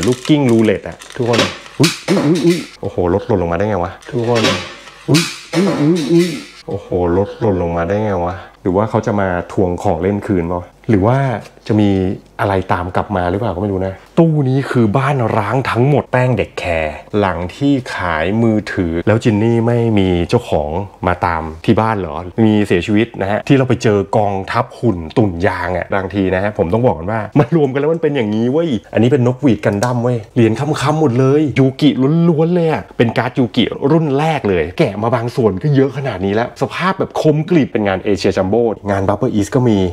ลูกกิ้งรูเล็ตอะทุกคนอุ้ยโอ้โหรถหล่นลงมาได้ไงวะทุกคนอุ้ยโอ้โหรถหล่นลงมาได้ไงวะหรือว่าเขาจะมาทวงของเล่นคืนป่ะหรือว่าจะมีอะไรตามกลับมาหรือเปล่าก็ไม่รู้นะตู้นี้คือบ้านร้างทั้งหมดแป้งเด็กแคร์หลังที่ขายมือถือแล้วจินนี่ไม่มีเจ้าของมาตามที่บ้านเหรอมีเสียชีวิตนะฮะที่เราไปเจอกองทัพหุ่นตุ่นยางอ่ะบางทีนะฮะผมต้องบอกกันว่ามันรวมกันแล้วมันเป็นอย่างนี้เว้ยอันนี้เป็นนกหวีดกันดั้มเว้ยเหรียญคำหมดเลยยูกิล้วนๆเลยอ่ะเป็นการ์ดยูกิรุ่นแรกเลยแกะมาบางส่วนก็เยอะขนาดนี้แล้วสภาพแบบคมกริบเป็นงานเอเชียจัมโบ้งานบัฟเฟอร์อีสก็มี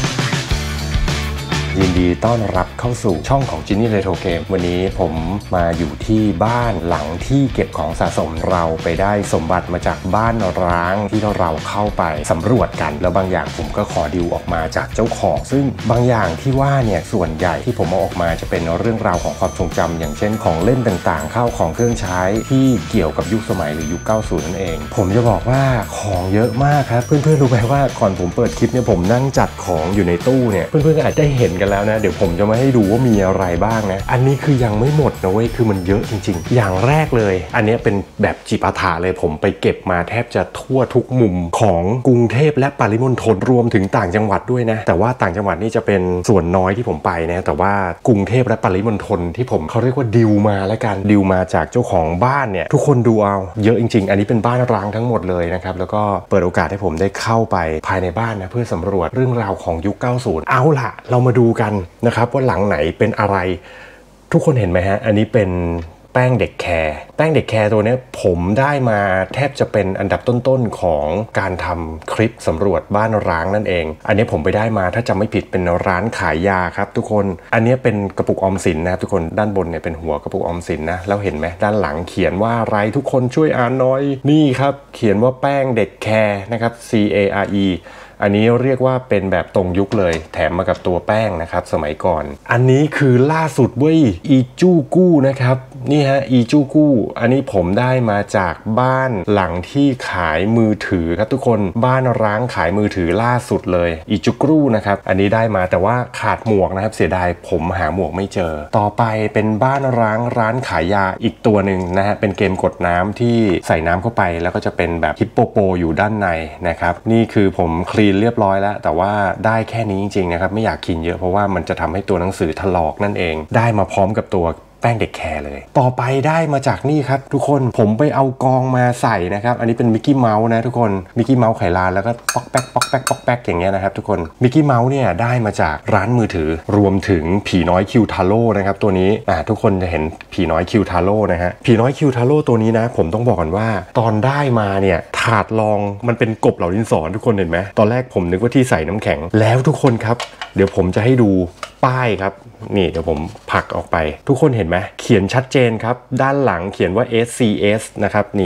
ยินดีต้อนรับเข้าสู่ช่องของจินนี่เรโทรเกมวันนี้ผมมาอยู่ที่บ้านหลังที่เก็บของสะสมเราไปได้สมบัติมาจากบ้านร้างที่เราเข้าไปสำรวจกันแล้วบางอย่างผมก็ขอดิวออกมาจากเจ้าของซึ่งบางอย่างที่ว่าเนี่ยส่วนใหญ่ที่ผมเอาออกมาจะเป็นเรื่องราวของความทรงจำอย่างเช่นของเล่นต่างๆข้าวของเครื่องใช้ที่เกี่ยวกับยุคสมัยหรือยุค 90 นั่นเองผมจะบอกว่าของเยอะมากครับเพื่อนๆรู้ไหมว่าก่อนผมเปิดคลิปเนี่ยผมนั่งจัดของอยู่ในตู้เนี่ยเพื่อนๆก็อาจจะเห็นกันแล้วนะเดี๋ยวผมจะมาให้ดูว่ามีอะไรบ้างนะอันนี้คือยังไม่หมดนะเว้ยคือมันเยอะจริงๆอย่างแรกเลยอันนี้เป็นแบบจิปาถะเลยผมไปเก็บมาแทบจะทั่วทุกมุมของกรุงเทพและปริมณฑลรวมถึงต่างจังหวัดด้วยนะแต่ว่าต่างจังหวัดนี่จะเป็นส่วนน้อยที่ผมไปนะแต่ว่ากรุงเทพและปริมณฑลที่ผมเขาเรียกว่าดิวมาแล้วกันดิวมาจากเจ้าของบ้านเนี่ยทุกคนดูเอาเยอะจริงๆอันนี้เป็นบ้านร้างทั้งหมดเลยนะครับแล้วก็เปิดโอกาสให้ผมได้เข้าไปภายในบ้านนะเพื่อสำรวจเรื่องราวของยุค 90 เอาล่ะเรามาดูกันนะครับว่าหลังไหนเป็นอะไรทุกคนเห็นไหมฮะอันนี้เป็นแป้งเด็กแคร์ตัวนี้ผมได้มาแทบจะเป็นอันดับต้นๆของการทำคลิปสำรวจบ้านร้างนั่นเองอันนี้ผมไปได้มาถ้าจำไม่ผิดเป็นร้านขายยาครับทุกคนอันนี้เป็นกระปุกออมสินนะครับทุกคนด้านบนเนี่ยเป็นหัวกระปุกออมสินนะแล้วเห็นไหมด้านหลังเขียนว่าอะไรทุกคนช่วยอ่านหน่อยนี่ครับเขียนว่าแป้งเด็กแคร์นะครับ CAREอันนี้เรียกว่าเป็นแบบตรงยุคเลยแถมมากับตัวแป้งนะครับสมัยก่อนอันนี้คือล่าสุดเว้ยอีจูกู้นะครับนี่ฮะอีจูกู้อันนี้ผมได้มาจากบ้านหลังที่ขายมือถือครับทุกคนบ้านร้างขายมือถือล่าสุดเลยอีจูกู้นะครับอันนี้ได้มาแต่ว่าขาดหมวกนะครับเสียดายผมหาหมวกไม่เจอต่อไปเป็นบ้านร้านขายยาอีกตัวหนึ่งนะฮะเป็นเกมกดน้ำที่ใส่น้ำเข้าไปแล้วก็จะเป็นแบบฮิปโปโปอยู่ด้านในนะครับนี่คือผมคลีนเรียบร้อยแล้วแต่ว่าได้แค่นี้จริงๆนะครับไม่อยากกินเยอะเพราะว่ามันจะทำให้ตัวหนังสือถลอกนั่นเองได้มาพร้อมกับตัวแป้งเด็กแคร์เลยต่อไปได้มาจากนี่ครับทุกคนผมไปเอากองมาใส่นะครับอันนี้เป็นมิกกี้เมาส์นะทุกคนมิกกี้เมาส์ไขลานแล้วก็ป๊อกแป๊กป๊อกแป๊กป๊อกแป๊กอย่างเงี้ยนะครับทุกคนมิกกี้เมาส์เนี่ยได้มาจากร้านมือถือรวมถึงผีน้อยคิวทาโร่นะครับตัวนี้ทุกคนจะเห็นผีน้อยคิวทาโร่นะฮะผีน้อยคิวทาโร่ตัวนี้นะผมต้องบอกก่อนว่าตอนได้มาเนี่ยถาดรองมันเป็นกบเหล่าดินสอทุกคนเห็นไหมตอนแรกผมนึกว่าที่ใส่น้ำแข็งแล้วทุกคนครับเดี๋ยวผมจะให้ดูป้ายครับนี่เดี๋ยวผมผลักออกไปทุกคนเห็นไหมเขียนชัดเจนครับด้านหลังเขียนว่า SCS นะครับนี่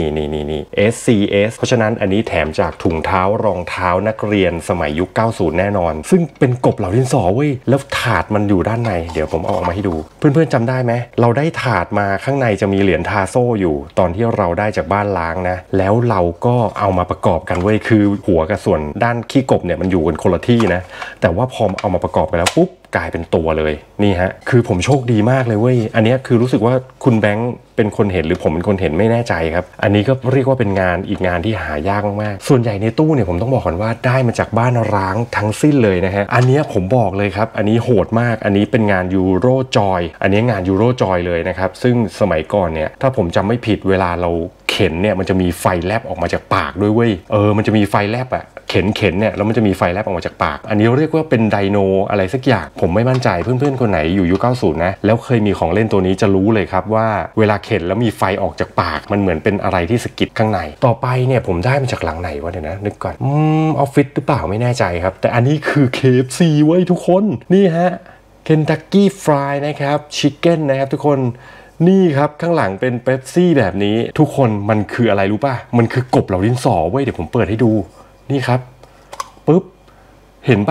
SCS เพราะฉะนั้นอันนี้แถมจากถุงเท้ารองเท้านักเรียนสมัยยุค 90 แน่นอนซึ่งเป็นกบเหล่าดินสอเว้ยแล้วถาดมันอยู่ด้านในเดี๋ยวผมเอาออกมาให้ดูเพื่อนๆจำได้ไหมเราได้ถาดมาข้างในจะมีเหรียญทาโซ่อยู่ตอนที่เราได้จากบ้านล้างนะแล้วเราก็เอามาประกอบกันเว้ยคือหัวกับส่วนด้านขี้กบเนี่ยมันอยู่กันคนละที่นะแต่ว่าพอเอามาประกอบกันแล้วปุ๊บกลายเป็นตัวเลยนี่ฮะคือผมโชคดีมากเลยเว้ยอันนี้คือรู้สึกว่าคุณแบงค์เป็นคนเห็นหรือผมเป็นคนเห็นไม่แน่ใจครับอันนี้ก็เรียกว่าเป็นงานอีกงานที่หายากมากๆส่วนใหญ่ในตู้เนี่ยผมต้องบอกก่อนว่าได้มาจากบ้านร้างทั้งสิ้นเลยนะฮะอันนี้ผมบอกเลยครับอันนี้โหดมากอันนี้เป็นงานยูโรจอยอันนี้งานยูโรจอยเลยนะครับซึ่งสมัยก่อนเนี่ยถ้าผมจำไม่ผิดเวลาเราเข็นเนี่ยมันจะมีไฟแลบออกมาจากปากด้วยเว้ยมันจะมีไฟแลบอะเข็นเนี่ยแล้วมันจะมีไฟแลบออกมาจากปากอันนี้เรียกว่าเป็นไดโนอะไรสักอย่างผมไม่มั่นใจเพื่อนๆคนไหนอยู่ยุค 90 นะแล้วเคยมีของเล่นตัวนี้จะรู้เลยครับว่าเวลาเข็นแล้วมีไฟออกจากปากมันเหมือนเป็นอะไรที่สะกิดข้างในต่อไปเนี่ยผมได้มาจากหลังไหนวะเดี๋ยวนะนึกก่อนออฟฟิศหรือเปล่าไม่แน่ใจครับแต่อันนี้คือ KFC เว้ยทุกคนนี่ฮะ Kentucky Fried นะครับ Chicken นะครับทุกคนนี่ครับข้างหลังเป็นเป๊ปซี่แบบนี้ทุกคนมันคืออะไรรู้ป่ะมันคือกบเหล่าดินสอเว้ยเดี๋ยวผมเปิดให้ดูนี่ครับปุ๊บเห็นป่ะ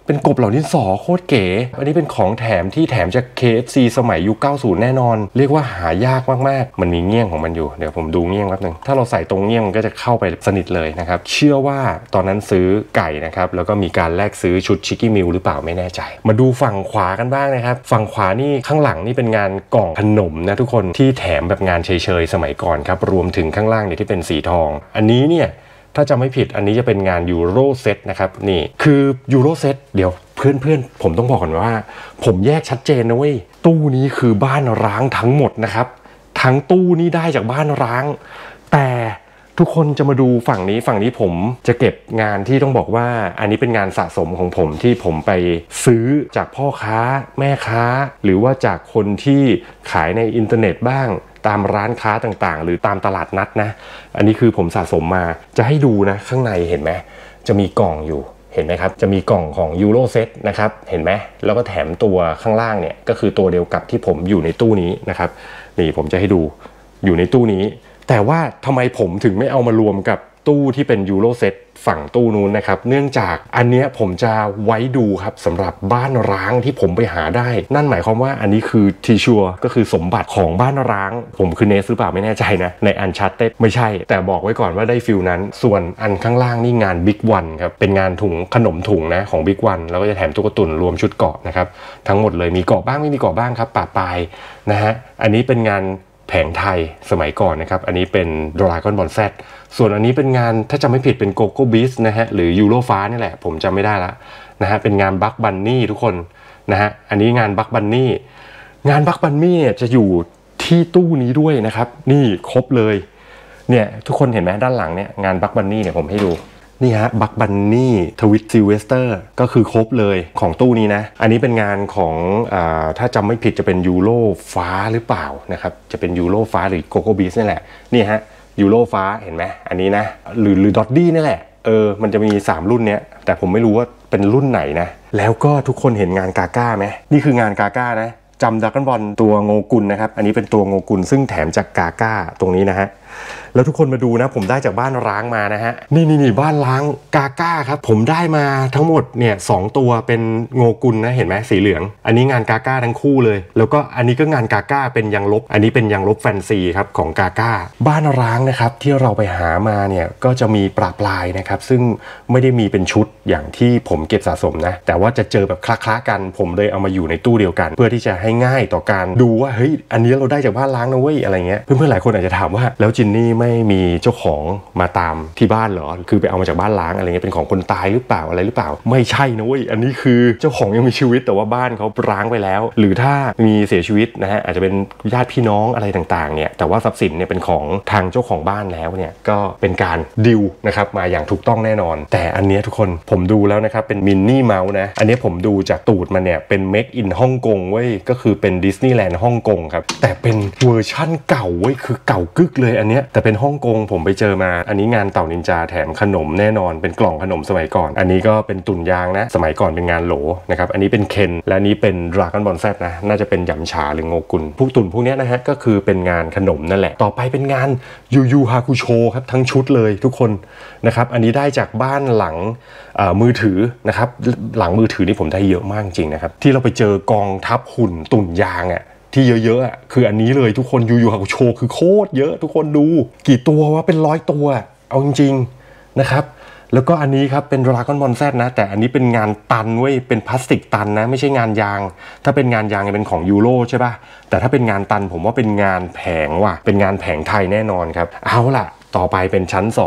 เป็นกบเหล่าดินสอโคตรเก๋อันนี้เป็นของแถมที่แถมจาก KFC สมัยยุค 90 แน่นอนเรียกว่าหายากมากๆมันมีเงี้ยงของมันอยู่เดี๋ยวผมดูเงี้ยงแป๊บนึงถ้าเราใส่ตรงเงี้ยงก็จะเข้าไปสนิทเลยนะครับเชื่อว่าตอนนั้นซื้อไก่นะครับแล้วก็มีการแลกซื้อชุดชิคกี้มิลหรือเปล่าไม่แน่ใจมาดูฝั่งขวากันบ้างนะครับฝั่งขวานี่ข้างหลังนี่เป็นงานกล่องขนมนะทุกคนที่แถมแบบงานเฉยๆสมัยก่อนครับรวมถึงข้างล่างเนี่ยที่เป็นสีทองอันนี้เนี่ยถ้าจำไม่ผิดอันนี้จะเป็นงานยูโรเซตนะครับนี่คือยูโรเซตเดี๋ยวเพื่อนผมต้องบอกก่อนว่าผมแยกชัดเจนนะเว้ยตู้นี้คือบ้านร้างทั้งหมดนะครับทั้งตู้นี่ได้จากบ้านร้างแต่ทุกคนจะมาดูฝั่งนี้ผมจะเก็บงานที่ต้องบอกว่าอันนี้เป็นงานสะสมของผมที่ผมไปซื้อจากพ่อค้าแม่ค้าหรือว่าจากคนที่ขายในอินเทอร์เน็ตบ้างตามร้านค้าต่างๆหรือตามตลาดนัดนะอันนี้คือผมสะสมมาจะให้ดูนะข้างในเห็นไหมจะมีกล่องอยู่เห็นไหมครับจะมีกล่องของยูโรเซตนะครับเห็นไหมแล้วก็แถมตัวข้างล่างเนี่ยก็คือตัวเดียวกับที่ผมอยู่ในตู้นี้นะครับนี่ผมจะให้ดูอยู่ในตู้นี้แต่ว่าทำไมผมถึงไม่เอามารวมกับตู้ที่เป็นยูโรเซตฝั่งตู้นู้นนะครับเนื่องจากอันเนี้ยผมจะไว้ดูครับสำหรับบ้านร้างที่ผมไปหาได้นั่นหมายความว่าอันนี้คือทีชัวก็คือสมบัติของบ้านร้างผมคือเนสหรือเปล่าไม่แน่ใจนะในอันชัตเต็ดไม่ใช่แต่บอกไว้ก่อนว่าได้ฟิลนั้นส่วนอันข้างล่างนี่งานบิ๊กวันครับเป็นงานถุงขนมถุงนะของบิ๊กวันแล้วก็จะแถมตุ๊กตุนรวมชุดเกาะนะครับทั้งหมดเลยมีเกาะบ้างไม่มีเกาะบ้างครับป่าปลายนะฮะอันนี้เป็นงานแผงไทยสมัยก่อนนะครับอันนี้เป็นดราก้อนบอลแซดส่วนอันนี้เป็นงานถ้าจำไม่ผิดเป็นโกโก้บีสนะฮะหรือยูโรฟ้านี่แหละผมจำไม่ได้ละนะฮะเป็นงานบัคบันนี่ทุกคนนะฮะอันนี้งานบัคบันนี่งานบัคบันนี่เนี่ยจะอยู่ที่ตู้นี้ด้วยนะครับนี่ครบเลยเนี่ยทุกคนเห็นไหมด้านหลังเนี่ยงานบัคบันนี่เนี่ยผมให้ดูนี่ฮะบัคบันนี่ทวิตซิลเวสเตอร์ก็คือครบเลยของตู้นี้นะอันนี้เป็นงานของถ้าจำไม่ผิดจะเป็นยูโรฟ้าหรือเปล่านะครับจะเป็นยูโรฟ้าหรือโกโก้บีสนี่แหละนี่ฮะยูโรฟ้าเห็นไหมอันนี้นะหรือดอทดี้นี่แหละมันจะมี3รุ่นเนี้ยแต่ผมไม่รู้ว่าเป็นรุ่นไหนนะแล้วก็ทุกคนเห็นงานกาก้าไหมนี่คืองานกาก้านะจำดราก้อนบอลตัวโงกุลนะครับอันนี้เป็นตัวโงกุลซึ่งแถมจากกาก้าตรงนี้นะฮะแล้วทุกคนมาดูนะผมได้จากบ้านร้างมานะฮะนี่บ้านร้างกาก้าครับผมได้มาทั้งหมดเนี่ย2ตัวเป็นโงกุลนะเห็นไหมสีเหลืองอันนี้งานกาก้าทั้งคู่เลยแล้วก็อันนี้ก็งานกาก้าเป็นยางลบอันนี้เป็นยางลบแฟนซีครับของกาก้าบ้านร้างนะครับที่เราไปหามาเนี่ยก็จะมีปลาปลายนะครับซึ่งไม่ได้มีเป็นชุดอย่างที่ผมเก็บสะสมนะแต่ว่าจะเจอแบบคละๆกันผมเลยเอามาอยู่ในตู้เดียวกันเพื่อที่จะให้ง่ายต่อการดูว่าเฮ้ยอันนี้เราได้จากบ้านร้างนะเว้ยอะไรเงี้ยเพื่อนๆหลายคนอาจจะถามว่าแล้วจินนี่ไม่มีเจ้าของมาตามที่บ้านเหรอคือไปเอามาจากบ้านล้างอะไรเงี้ยเป็นของคนตายหรือเปล่าอะไรหรือเปล่าไม่ใช่นะเว้ยอันนี้คือเจ้าของยังมีชีวิตแต่ว่าบ้านเขาร้างไปแล้วหรือถ้ามีเสียชีวิตนะฮะอาจจะเป็นญาติพี่น้องอะไรต่างๆเนี่ยแต่ว่าทรัพย์สินเนี่ยเป็นของทางเจ้าของบ้านแล้วเนี่ยก็เป็นการดิวนะครับมาอย่างถูกต้องแน่นอนแต่อันนี้ทุกคนผมดูแล้วนะครับเป็นมินนี่เมาส์นะอันนี้ผมดูจากตูดมันเนี่ยเป็นเมคอินฮ่องกงเว้ยก็คือเป็นดิสนีย์แลนด์ฮ่องกงครับแต่เป็นเวอร์ชั่นเก่าเว้ยคือเก่ากึกเลยอันเนี้ยแต่เป็นฮ่องกงผมไปเจอมาอันนี้งานเต่านินจาแถมขนมแน่นอนเป็นกล่องขนมสมัยก่อนอันนี้ก็เป็นตุ่นยางนะสมัยก่อนเป็นงานโหลนะครับอันนี้เป็นเคนและอันนี้เป็นดราก้อนบอลแซดนะน่าจะเป็นหยำฉาหรือโงกุลพวกตุ่นพวกนี้นะฮะก็คือเป็นงานขนมนั่นแหละต่อไปเป็นงานยูฮาคุโชครับทั้งชุดเลยทุกคนนะครับอันนี้ได้จากบ้านหลังมือถือนะครับหลังมือถือนี่ผมได้เยอะมากจริงนะครับที่เราไปเจอกองทัพหุ่นตุ่นยางอ่ะที่เยอะๆคืออันนี้เลยทุกคนยูฮาคุโชคือโคตรเยอะทุกคนดูกี่ตัววะเป็น100ตัวเอาจริงๆนะครับแล้วก็อันนี้ครับเป็นดราก้อนบอลแซดนะแต่อันนี้เป็นงานตันเว้ยเป็นพลาสติกตันนะไม่ใช่งานยางถ้าเป็นงานยางเป็นของยูโรใช่ป่ะแต่ถ้าเป็นงานตันผมว่าเป็นงานแผงว่ะเป็นงานแผงไทยแน่นอนครับเอาล่ะต่อไปเป็นชั้น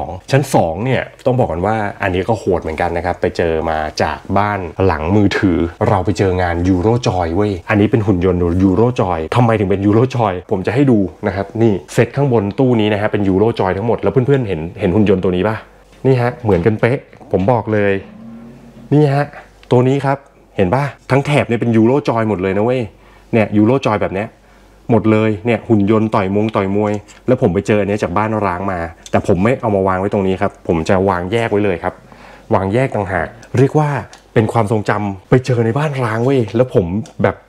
2เนี่ยต้องบอกกันว่าอันนี้ก็โหดเหมือนกันนะครับไปเจอมาจากบ้านหลังมือถือเราไปเจองานยูโรจอยเว้ยอันนี้เป็นหุ่นยนต์ยูโรจอยทำไมถึงเป็นยูโรจอยผมจะให้ดูนะครับนี่เซตข้างบนตู้นี้นะฮะเป็นยูโรจอยทั้งหมดแล้วเพื่อนๆเห็นหุ่นยนต์ตัวนี้ป่ะนี่ฮะเหมือนกันเป๊ะผมบอกเลยนี่ฮะตัวนี้ครับเห็นป่ะทั้งแถบเนี่ยเป็นยูโรจอยหมดเลยนะเว้ยเนี่ยยูโรจอยแบบเนี้ยหมดเลยเนี่ยหุ่นยนต์ต่อยมวยแล้วผมไปเจออันนี้จากบ้านร้างมาแต่ผมไม่เอามาวางไว้ตรงนี้ครับผมจะวางแยกไว้เลยครับวางแยกต่างหากเรียกว่าเป็นความทรงจำไปเจอในบ้านร้างเว้ยแล้วผมแบบ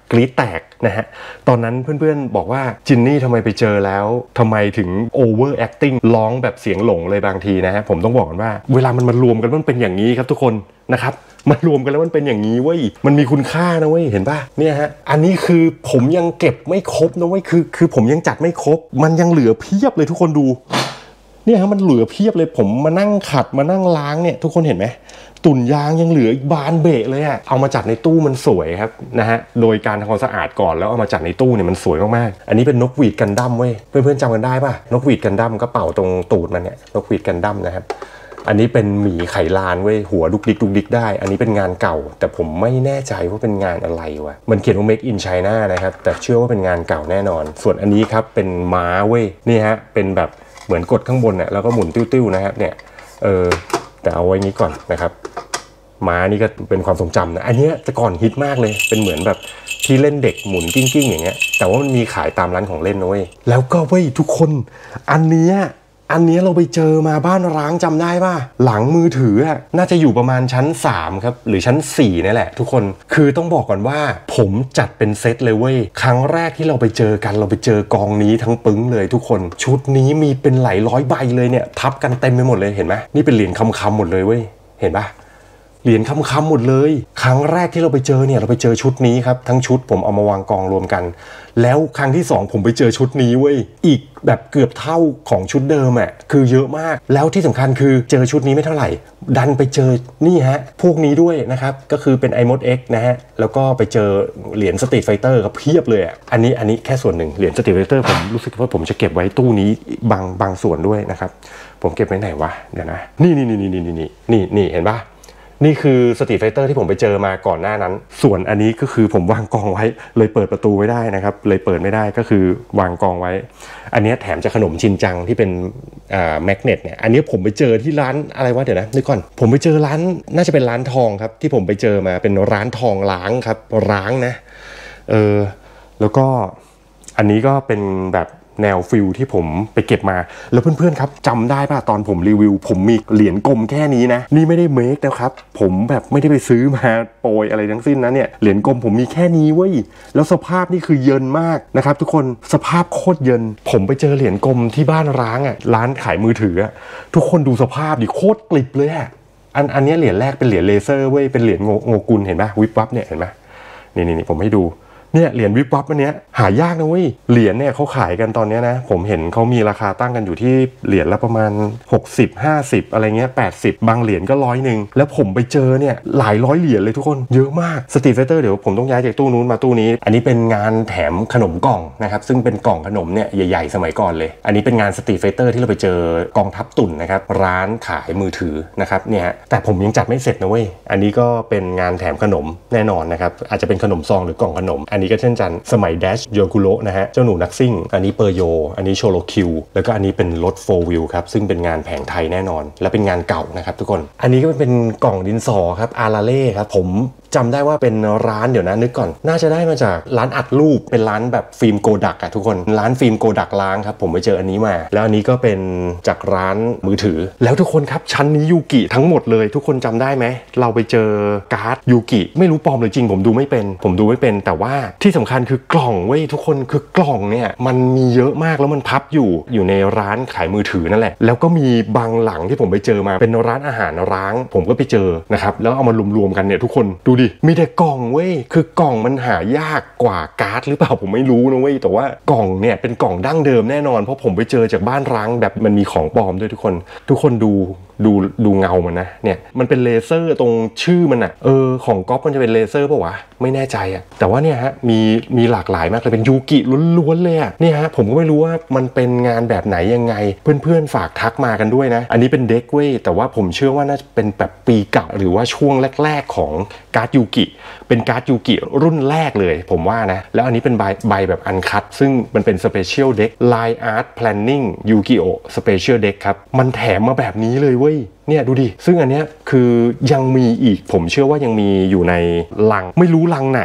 กรี๊ดแตกนะฮะตอนนั้นเพื่อนๆบอกว่าจินนี่ทำไมไปเจอแล้วทำไมถึง over acting ร้องแบบเสียงหลงเลยบางทีนะฮะผมต้องบอกกันว่าเวลามันมารวมกันมันเป็นอย่างนี้ครับทุกคนนะครับมันรวมกันแล้วมันเป็นอย่างนี้เว้ยมันมีคุณค่านะเว้ยเห็นป่ะเนี่ยฮะอันนี้คือผมยังเก็บไม่ครบนะเว้ยคือผมยังจัดไม่ครบมันยังเหลือเพียบเลยทุกคนดูเนี่ยฮะมันเหลือเพียบเลยผมมานั่งขัดมานั่งล้างเนี่ยทุกคนเห็นไหมตุ่นยางยังเหลืออีกบานเบะเลยอะเอามาจัดในตู้มันสวยครับนะฮะโดยการทำความสะอาดก่อนแล้วเอามาจัดในตู้เนี่ยมันสวยมากๆอันนี้เป็นนกหวีดกันดั้มเว้ยเพื่อนๆจำกันได้ป่ะนกหวีดกันดั้มก็เป่าตรงตูดมันเนี่ยนกหวีดกันดั้มนะครับอันนี้เป็นหมีไขลานเว้ยหัวดุกดิกได้อันนี้เป็นงานเก่าแต่ผมไม่แน่ใจว่าเป็นงานอะไรวะมันเขียนว่า Make in China นะครับแต่เชื่อว่าเป็นงานเก่าแน่นอนส่วนอันนี้ครับเป็นม้าเว้ยนี่ฮะเป็นแบบเหมือนกดข้างบนเนี่ยแล้วก็หมุนติ้วๆนะครับเนี่ยแต่เอาไว้นี้ก่อนนะครับม้านี่ก็เป็นความทรงจำนะอันนี้แต่ก่อนฮิตมากเลยเป็นเหมือนแบบที่เล่นเด็กหมุนกิ้งอย่างเงี้ยแต่ว่ามันมีขายตามร้านของเล่นนะเว้ยแล้วก็เว้ยทุกคนอันนี้เราไปเจอมาบ้านร้างจำได้ป่ะหลังมือถือน่าจะอยู่ประมาณชั้น3ครับหรือชั้น4นี่แหละทุกคนคือต้องบอกก่อนว่าผมจัดเป็นเซตเลยเว้ยครั้งแรกที่เราไปเจอกันเราไปเจอกองนี้ทั้งปึ้งเลยทุกคนชุดนี้มีเป็นหลายร้อยใบเลยเนี่ยทับกันเต็มไปหมดเลยเห็นไหมนี่เป็นเหรียญคำหมดเลยเว้ยเห็นป่ะเหรียญคำหมดเลยครั้งแรกที่เราไปเจอเนี่ยเราไปเจอชุดนี้ครับทั้งชุดผมเอามาวางกองรวมกันแล้วครั้งที่2ผมไปเจอชุดนี้เว้ยอีกแบบเกือบเท่าของชุดเดิมคือเยอะมากแล้วที่สำคัญคือเจอชุดนี้ไม่เท่าไหร่ดันไปเจอนี่ฮะพวกนี้ด้วยนะครับก็คือเป็น iMod X นะฮะแล้วก็ไปเจอเหรียญ Street Fighter ก็เพียบเลยอันนี้แค่ส่วนหนึ่งเหรียญ Street Fighter ผมรู้สึกว่าผมจะเก็บไว้ตู้นี้บางส่วนด้วยนะครับผมเก็บไว้ไหนวะเดี๋ยวนะนี่เห็นปะนี่คือ Street Fighter ที่ผมไปเจอมาก่อนหน้านั้นส่วนอันนี้ก็คือผมวางกองไว้เลยเปิดประตูไว้ได้นะครับเลยเปิดไม่ได้ก็คือวางกองไว้อันนี้แถมจะขนมชินจังที่เป็นแมกเนตเนี่ยอันนี้ผมไปเจอที่ร้านอะไรวะเดี๋ยวนะนึกก่อนผมไปเจอร้านน่าจะเป็นร้านทองครับที่ผมไปเจอมาเป็นร้านทองล้างครับร้างนะแล้วก็อันนี้ก็เป็นแบบแนวฟิลที่ผมไปเก็บมาแล้วเพื่อนๆครับจำได้ป่ะตอนผมรีวิวผมมีเหรียญกลมแค่นี้นะนี่ไม่ได้เมคนะครับผมแบบไม่ได้ไปซื้อมาโปรยอะไรทั้งสิ้นนะเนี่ยเหรียญกลมผมมีแค่นี้เว้ยแล้วสภาพนี่คือเยินมากนะครับทุกคนสภาพโคตรเยินผมไปเจอเหรียญกลมที่บ้านร้างร้านขายมือถือทุกคนดูสภาพดิโคตรกลิบเลยอันนี้เหรียญแรกเป็นเหรียญเลเซอร์เว้ยเป็นเหรียญโงกุลเห็นป่ะวิบวับเนี่ยเห็นป่ะนี่ผมให้ดูเนี่ยเหรียญวิบวับอันเนี้ยหายากนะเว้ยเหรียญเนี่ยเขาขายกันตอนนี้นะผมเห็นเขามีราคาตั้งกันอยู่ที่เหรียญละประมาณ60 50อะไรเงี้ย80บางเหรียญก็100แล้วผมไปเจอเนี่ยหลายร้อยเหรียญเลยทุกคนเยอะมากสตรีทไฟเตอร์เดี๋ยวผมต้องย้ายจากตู้นู้นมาตู้นี้อันนี้เป็นงานแถมขนมกล่องนะครับซึ่งเป็นกล่องขนมเนี่ยใหญ่ๆสมัยก่อนเลยอันนี้เป็นงานสตรีทไฟเตอร์ที่เราไปเจอกองทัพตุ่นนะครับร้านขายมือถือนะครับเนี่ยแต่ผมยังจัดไม่เสร็จนะเว้ยอันนี้ก็เป็นงานแถมขนมแน่นอนนะครับอาจจะเป็นขนมซองหรือกล่องขนมอันนี้ก็เช่นกันสมัยแดชโยกุโรนะฮะเจ้าหนูนักซิ่งอันนี้เปอร์โยอันนี้โชโลคิวแล้วก็อันนี้เป็นรถ4 wheel ครับซึ่งเป็นงานแผงไทยแน่นอนและเป็นงานเก่านะครับทุกคนอันนี้ก็เป็นกล่องดินสอครับอาราเล่ครับผมจำได้ว่าเป็นร้านเดี๋ยวนะนึกก่อนน่าจะได้มาจากร้านอัดรูปเป็นร้านแบบฟิล์มโกดักทุกคนร้านฟิล์มโกดักล้างครับผมไปเจออันนี้มาแล้วอันนี้ก็เป็นจากร้านมือถือแล้วทุกคนครับชั้นนี้ยูกิทั้งหมดเลยทุกคนจำได้ไหมเราไปเจอการ์ดยูกิไม่รู้ปลอมหรือจริงผมดูไม่เป็นแต่ว่าที่สำคัญคือกล่องเว้ยทุกคนคือกล่องเนี่ยมันมีเยอะมากแล้วมันพับอยู่ในร้านขายมือถือนั่นแหละแล้วก็มีบางหลังที่ผมไปเจอมาเป็นร้านอาหารร้างผมก็ไปเจอนะครับแล้วเอามารวมๆกันเนี่ยทุกคนดูดิมีแต่กล่องเว้ยคือกล่องมันหายากกว่าการ์ดหรือเปล่าผมไม่รู้นะเว้ยแต่ว่ากล่องเนี่ยเป็นกล่องดั้งเดิมแน่นอนเพราะผมไปเจอจากบ้านร้างแบบมันมีของปลอมด้วยทุกคนดูเงามันนะเนี่ยมันเป็นเลเซอร์ตรงชื่อมันของก๊อปมันจะเป็นเลเซอร์ป่ะวะไม่แน่ใจแต่ว่าเนี่ยฮะมีหลากหลายมากเลยเป็นยูกิล้วนๆเลยเนี่ยฮะผมก็ไม่รู้ว่ามันเป็นงานแบบไหนยังไงเพื่อนๆฝากทักมากันด้วยนะอันนี้เป็นเด็กเว้ยแต่ว่าผมเชื่อว่าน่าจะเป็นแบบปีเก่าหรือว่าช่วงแรกๆของการ์ดยูกิเป็นการ์ดยูกิรุ่นแรกเลยผมว่านะแล้วอันนี้เป็นใบแบบอันคัตซึ่งมันเป็นสเปเชียลเด็ก Line Art Planning Yu-Gi-Oh Special Deck ครับมันแถมมาแบบนี้เลยเว้ยเนี่ยดูดิซึ่งอันเนี้ยคือยังมีอีกผมเชื่อว่ายังมีอยู่ในลังไม่รู้ลังไหน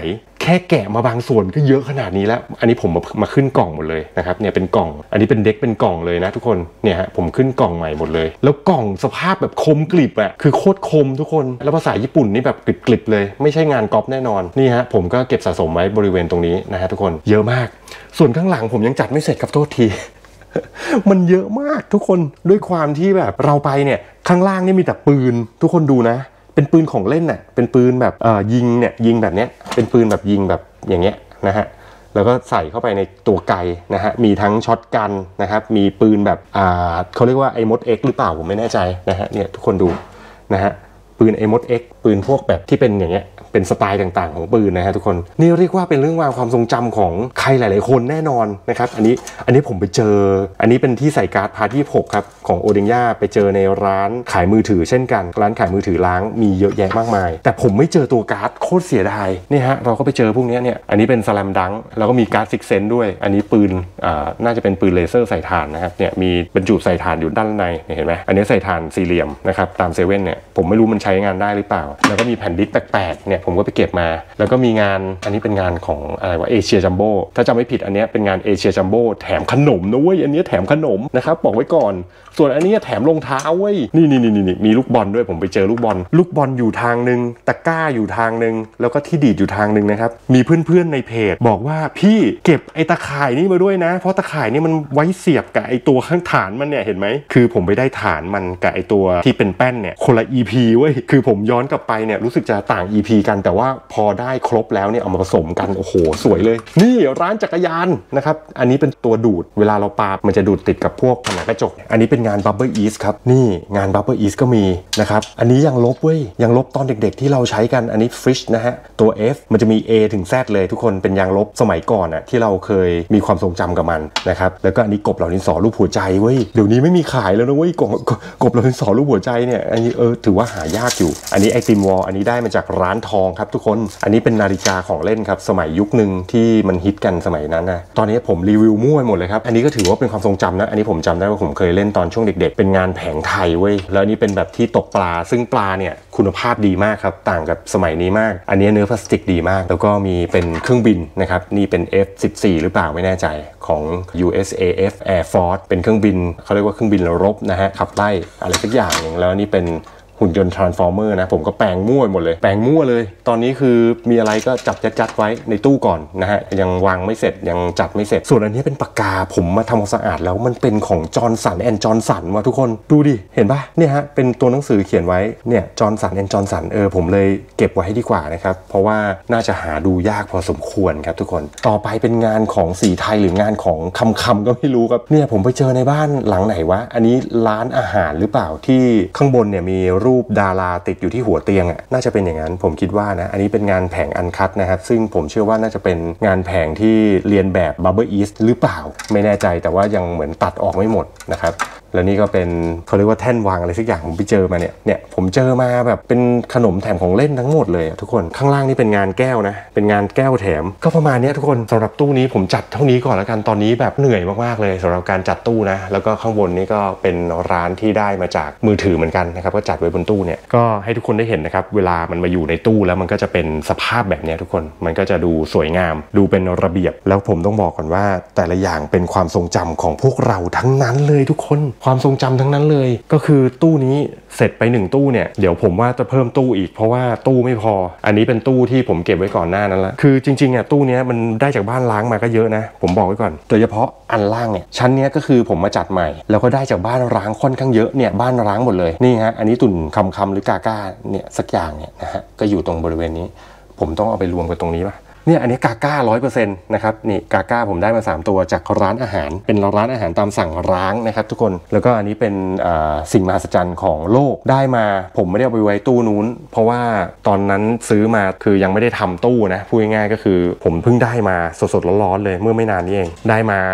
แค่แกะมาบางส่วนก็เยอะขนาดนี้แล้วอันนี้ผมมาขึ้นกล่องหมดเลยนะครับเนี่ยเป็นกล่องอันนี้เป็นเด็กเป็นกล่องเลยนะทุกคนเนี่ยฮะผมขึ้นกล่องใหม่หมดเลยแล้วกล่องสภาพแบบคมกริบอะคือโคตรคมทุกคนแล้วภาษาญี่ปุ่นนี่แบบกริบเลยไม่ใช่งานก๊อปแน่นอนนี่ฮะผมก็เก็บสะสมไว้บริเวณตรงนี้นะฮะทุกคนเยอะมากส่วนข้างหลังผมยังจัดไม่เสร็จครับโทษที มันเยอะมากทุกคนด้วยความที่แบบเราไปเนี่ยข้างล่างนี่มีแต่ปืนทุกคนดูนะเป็นปืนของเล่นน่ะเป็นปืนแบบยิงเนี่ยยิงแบบเนี้ยเป็นปืนแบบยิงแบบอย่างเงี้ยนะฮะแล้วก็ใส่เข้าไปในตัวไกนะฮะมีทั้งช็อตกันนะครับมีปืนแบบเขาเรียกว่าไอ้มด X หรือเปล่าผมไม่แน่ใจนะฮะเนี่ยทุกคนดูนะฮะปืนไอ้มด X ปืนพวกแบบที่เป็นอย่างเงี้ยเป็นสไตล์ต่างๆของปืนนะฮะทุกคนนี่เรียกว่าเป็นเรื่องราวความทรงจำของใครหลายๆคนแน่นอนนะครับอันนี้ผมไปเจออันนี้เป็นที่ใส่การ์ดพาร์ท26ครับของโอเดงย่าไปเจอในร้านขายมือถือเช่นกันร้านขายมือถือล้างมีเยอะแยะมากมายแต่ผมไม่เจอตัวการ์ดโคตรเสียดายนี่ฮะเราก็ไปเจอพวกนี้เนี่ยอันนี้เป็นสแลมดังแล้วก็มีการ์ดซิกเซนด้วยอันนี้ปืนน่าจะเป็นปืนเลเซอร์ใส่ถ่านนะครับเนี่ยมีบรรจุใส่ถ่านอยู่ด้านในเห็นไหมอันนี้ใส่ถ่านสี่เหลี่ยมนะครับตามเซเว่นเนี่ยผมไม่รู้มันใช้งานได้หรือเปล่าแล้วก็มีแผ่นดิสแปลกๆเนี่ยผมก็ไปเก็บมาแล้วก็มีงานอันนี้เป็นงานของอะไรวะเอเชียจัมโบ้ถ้าจำไม่ผิดอันนี้เป็นงานเอเชียจัมโบ้แถมขนมนะเว้ยอันนี้แถมขนมนะครับบอกไว้ก่อนส่วนอันนี้แถมรองเท้าเว้ยนี่มีลูกบอลด้วยผมไปเจอลูกบอลอยู่ทางนึงตะกร้าอยู่ทางนึงแล้วก็ที่ดีดอยู่ทางนึงนะครับมีเพื่อนๆในเพจบอกว่าพี่เก็บไอ้ตะข่ายนี่มาด้วยนะเพราะตะข่ายนี่มันไว้เสียบกับไอ้ตัวข้างฐานมันเนี่ยเห็นไหมคือผมไปได้ฐานมันกับไอ้ตัวที่เป็นแป้นเนี่ยคนละ EP เว้ยคือผมย้อนกลับไปเนี่ยรู้สึกจะต่าง EP กันแต่ว่าพอได้ครบแล้วเนี่ยเอามาผสมกันโอ้โหสวยเลยนี่ร้านจักรยานนะครับอันนี้เป็นตัวดูดเวลาเราปามันจะดูดติดกับพวกผนังกระจกอันนี้เป็นงาน Bubble East ครับนี่งาน Bubble East ก็มีนะครับอันนี้ยังลบเว้ยยังลบตอนเด็กๆที่เราใช้กันอันนี้ Fish นะฮะตัว F มันจะมี A ถึง Z เลยทุกคนเป็นยางลบสมัยก่อนอะที่เราเคยมีความทรงจำกับมันนะครับแล้วก็อันนี้กบเหล่าดินสอรูปหัวใจเว้ยเดี๋ยวนี้ไม่มีขายแล้วนะเว้ยกบเหล่าดินสอรูปหัวใจเนี่ยอันนี้ถือว่าหายากอยู่อันนี้ไอติมวอลอันนี้ได้มาจากร้านทองครับทุกคนอันนี้เป็นนาฬิกาของเล่นครับสมัยยุคนึงที่มันฮิตกันสมัยนั้นนะตอนนี้ผมรีวิวมั่วหมดเลยครับอันนี้ก็ถือว่าเป็นความทรงจำนะอันนี้ผมจำได้ว่าผมเคยเล่นตอนช่วงเด็กๆเป็นงานแผงไทยเว้ยแล้วนี่เป็นแบบที่ตกปลาซึ่งปลาเนี่ยคุณภาพดีมากครับต่างกับสมัยนี้มากอันนี้เนื้อพลาสติกดีมากแล้วก็มีเป็นเครื่องบินนะครับนี่เป็น F14 หรือเปล่าไม่แน่ใจของ USAF Air Force เป็นเครื่องบินเขาเรียกว่าเครื่องบินรบนะฮะขับไล่อะไรสักอย่างนึงแล้วนี่เป็นหุ่นยนต์ Transformer นะผมก็แปลงมั่วหมดเลยแปลงมั่วเลยตอนนี้คือมีอะไรก็จัดไว้ในตู้ก่อนนะฮะยังวางไม่เสร็จยังจัดไม่เสร็จส่วนอันนี้เป็นปากกาผมมาทำความสะอาดแล้วมันเป็นของจอห์นสันแอนด์จอห์นสันว่ะทุกคนดูดิเห็นปะเนี่ยฮะเป็นตัวหนังสือเขียนไว้เนี่ยจอห์นสันแอนด์จอห์นสันผมเลยเก็บไว้ให้ดีกว่านะครับเพราะว่าน่าจะหาดูยากพอสมควรครับทุกคนต่อไปเป็นงานของสีไทยหรืองานของคำก็ไม่รู้ครับเนี่ยผมไปเจอในบ้านหลังไหนวะอันนี้ร้านอาหารหรือเปล่าที่ข้างบนเนี่ยมีรูปดาราติดอยู่ที่หัวเตียงอ่ะน่าจะเป็นอย่างนั้นผมคิดว่านะอันนี้เป็นงานแผงอันคัทนะครับซึ่งผมเชื่อว่าน่าจะเป็นงานแผงที่เรียนแบบ Bubble East หรือเปล่าไม่แน่ใจแต่ว่ายังเหมือนตัดออกไม่หมดนะครับแล้วนี่ก็เป็นเขาเรียกว่าแท่นวางอะไรสักอย่างผมไปเจอมาเนี่ยผมเจอมาแบบเป็นขนมแถมของเล่นทั้งหมดเลยทุกคนข้างล่างนี่เป็นงานแก้วนะเป็นงานแก้วแถมก็ประมาณนี้ทุกคนสำหรับตู้นี้ผมจัดเท่านี้ก่อนแล้วกันตอนนี้แบบเหนื่อยมากๆเลยสำหรับการจัดตู้นะแล้วก็ข้างบนนี่ก็เป็นร้านที่ได้มาจากมือถือเหมือนกันนะครับก็จัดไว้บนตู้เนี่ยก็ให้ทุกคนได้เห็นนะครับเวลามันมาอยู่ในตู้แล้วมันก็จะเป็นสภาพแบบนี้ทุกคนมันก็จะดูสวยงามดูเป็นระเบียบแล้วผมต้องบอกก่อนว่าแต่ละอย่างเป็นความทรงจำของพวกเราทั้งนั้นเลยทุกคนความทรงจำทั้งนั้นเลยก็คือตู้นี้เสร็จไป1ตู้เนี่ยเดี๋ยวผมว่าจะเพิ่มตู้อีกเพราะว่าตู้ไม่พออันนี้เป็นตู้ที่ผมเก็บไว้ก่อนหน้านั้นละคือจริงๆตู้นี้มันได้จากบ้านล้างมาก็เยอะนะผมบอกไว้ก่อนโดยเฉพาะอันล่างเนี่ยชั้นนี้ก็คือผมมาจัดใหม่แล้วก็ได้จากบ้านร้างค่อนข้างเยอะเนี่ยบ้านร้างหมดเลยนี่ฮะอันนี้ตุ่นคำหรือกาก้าเนี่ยสักอย่างเนี่ยนะฮะก็อยู่ตรงบริเวณนี้ผมต้องเอาไปรวมกันตรงนี้ป่ะเนี่ยอันนี้กาก้า 100% นะครับนี่กาก้าผมได้มา3ตัวจากร้านอาหารเป็นร้านอาหารตามสั่งร้างนะครับทุกคนแล้วก็อันนี้เป็นสิ่งมหัศจรรย์ของโลกได้มาผมไม่ได้เอาไปไว้ตู้นู้นเพราะว่าตอนนั้นซื้อมาคือยังไม่ได้ทำตู้นะพูดง่ายๆก็คือผมเพิ่งได้มาสดๆร้อนๆเลยเมื่อไม่นานนี้เองได้มา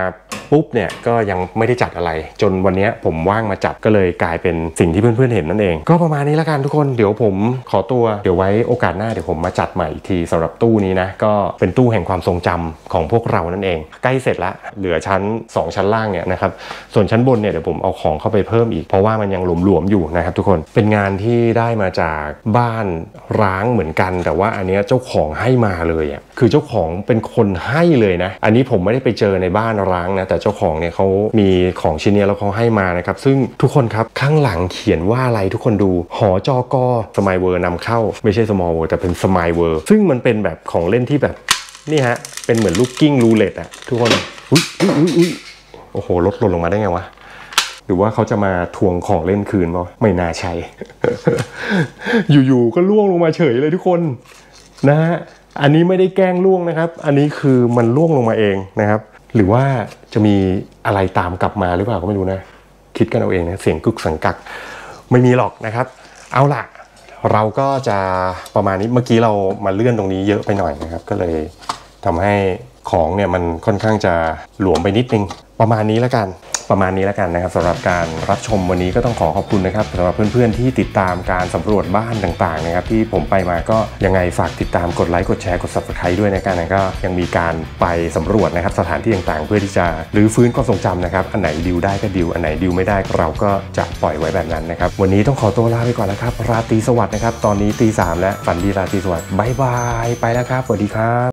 ปุ๊บเนี่ยก็ยังไม่ได้จัดอะไรจนวันนี้ผมว่างมาจัดก็เลยกลายเป็นสิ่งที่เพื่อนๆเห็นนั่นเองก็ประมาณนี้ละกันทุกคนเดี๋ยวผมขอตัวเดี๋ยวไว้โอกาสหน้าเดี๋ยวผมมาจัดใหม่อีกทีสำหรับตู้นี้นะก็เป็นตู้แห่งความทรงจำของพวกเรานั่นเองใกล้เสร็จละเหลือชั้น2ชั้นล่างเนี่ยนะครับส่วนชั้นบนเนี่ยเดี๋ยวผมเอาของเข้าไปเพิ่มอีกเพราะว่ามันยังหลวมๆอยู่นะครับทุกคนเป็นงานที่ได้มาจากบ้านร้างเหมือนกันแต่ว่าอันนี้เจ้าของให้มาเลยอ่ะคือเจ้าของเป็นคนให้เลยนะอันนี้ผมไม่ได้ไปเจอในบ้านร้างนะแต่เจ้าของเนี่ยเขามีของชิ้นนี้แล้วเขาให้มานะครับซึ่งทุกคนครับข้างหลังเขียนว่าอะไรทุกคนดูหอจกสมายเวอร์นำเข้าไม่ใช่สมอลเวอร์แต่เป็นสมายเวอร์ซึ่งมันเป็นแบบของเล่นที่แบบนี่ฮะเป็นเหมือนลูกกิ้งรูเล็ตอะทุกคนอุ้ยโอ้โหรถหล่นลงมาได้ไงวะหรือว่าเขาจะมาทวงของเล่นคืนป่ะไม่น่าใช่ อยู่ๆก็ล่วงลงมาเฉยเลยทุกคนนะฮะอันนี้ไม่ได้แกล้งล่วงนะครับอันนี้คือมันล่วงลงมาเองนะครับหรือว่าจะมีอะไรตามกลับมาหรือเปล่าก็ไม่รู้นะคิดกันเอาเองนะเสียงกึกสังกักไม่มีหรอกนะครับเอาล่ะเราก็จะประมาณนี้เมื่อกี้เรามาเลื่อนตรงนี้เยอะไปหน่อยนะครับก็เลยทำให้ของเนี่ยมันค่อนข้างจะหลวมไปนิดนึงประมาณนี้แล้วกันนะครับสำหรับการรับชมวันนี้ก็ต้องขอบคุณนะครับสำหรับเพื่อนๆที่ติดตามการสำรวจบ้านต่างๆนะครับที่ผมไปมาก็ยังไงฝากติดตามกดไลค์กดแชร์กด Subscribe ด้วยนะกันก็ยังมีการไปสำรวจนะครับสถานที่ต่างๆเพื่อที่จะรื้อฟื้นความทรงจำนะครับอันไหนดิวได้ก็ดิวอันไหนดิวไม่ได้เราก็จะปล่อยไว้แบบนั้นนะครับวันนี้ต้องขอตัวลาไปก่อนแล้วครับราตรีสวัสดิ์นะครับตอนนี้ตี 3แล้วฝันดีราตรีสวัสดิ์บ๊ายบายไปแล้วครับสวัสดีครับ